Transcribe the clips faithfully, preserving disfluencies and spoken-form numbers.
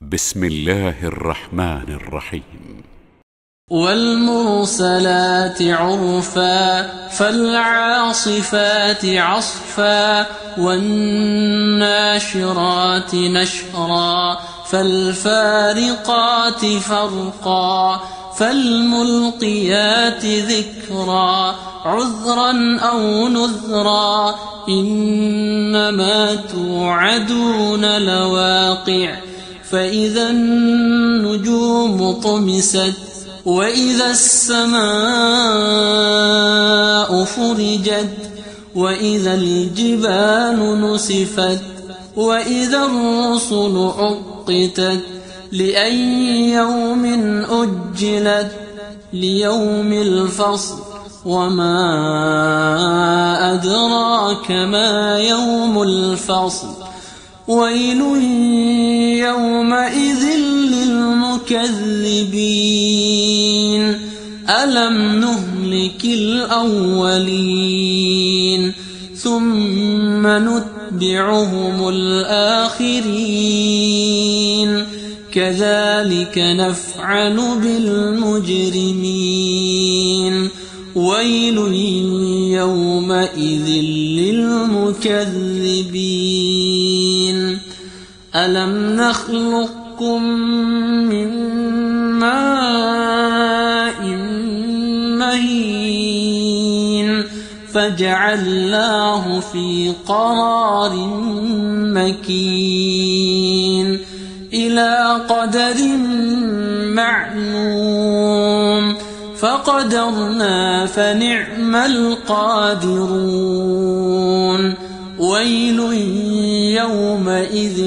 بسم الله الرحمن الرحيم. والمرسلات عرفا فالعاصفات عصفا والناشرات نشرا فالفارقات فرقا فالملقيات ذكرا عذرا أو نذرا إنما توعدون لواقع فإذا النجوم طمست وإذا السماء فرجت وإذا الجبال نسفت وإذا الرسل عقتت لأي يوم أجلت ليوم الفصل وما أدراك ما يوم الفصل ويل يومئذ للمكذبين ألم نهلك الأولين ثم نتبعهم الآخرين كذلك نفعل بالمجرمين ويل يومئذ للمكذبين ألم نخلقكم من ماء مهين فجعلناه في قرار مكين إلى قدر معلوم فقدرنا فنعم القادرون ويل يومئذ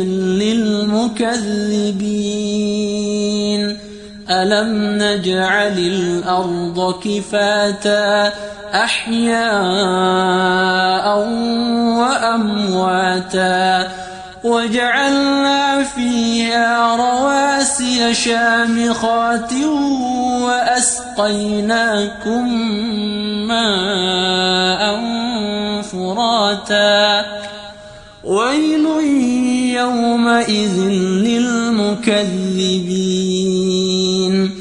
للمكذبين ألم نجعل الأرض كفاتا أحياء وأمواتا وجعلنا فيها رواسي شامخات وأسقيناكم ماء فراتا ويل يومئذ للمكذبين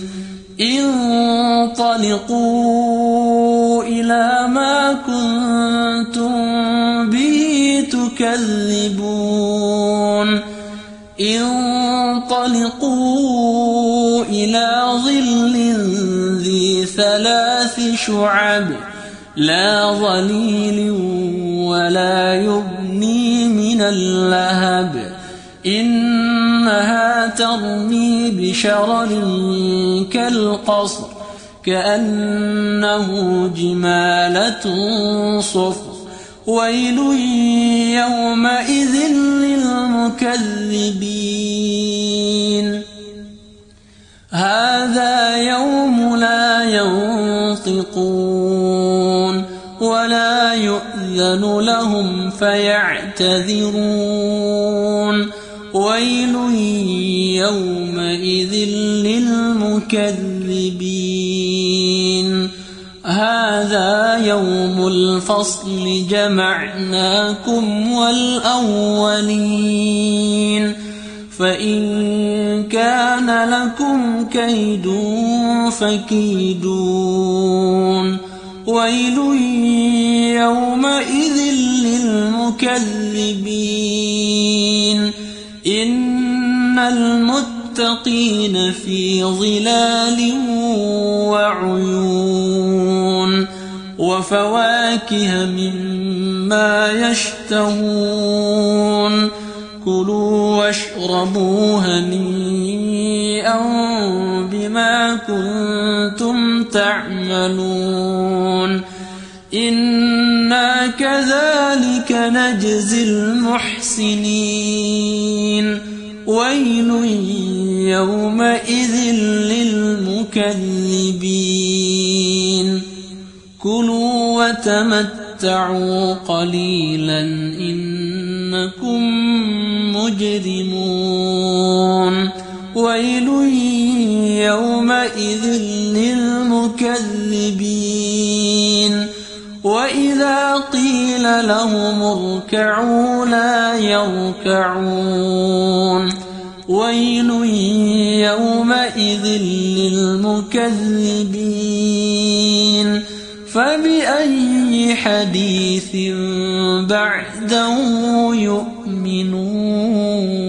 انطلقوا إلى ما كنتم به تكذبون انطلقوا إلى ظل ذي ثلاث شعب لا ظليل ولا يغني من اللهب إنها ترمي بشرر كالقصر كأنه جمالة صفر ويل يومئذ للمكذبين هذا يوم لا ينطقون ولا يؤذن لهم فيعتذرون ويل يومئذ للمكذبين هذا يوم الفصل جمعناكم والأولين فإن كان لكم كيد فكيدون ويل يومئذ للمكذبين إن المتقين في ظلال وعيون وفواكه مما يشتهون كلوا واشربوا هنيئا بما كنتم تعملون إنا كذلك نجزي المحسنين ويل يومئذ للمكذبين كلوا وتمتعوا قليلا إنكم مجرمون ويل يومئذ للمكذبين وإذا قيل لهم اركعوا لا يركعون ويل يومئذ للمكذبين فبأي حديث بعده يؤمنون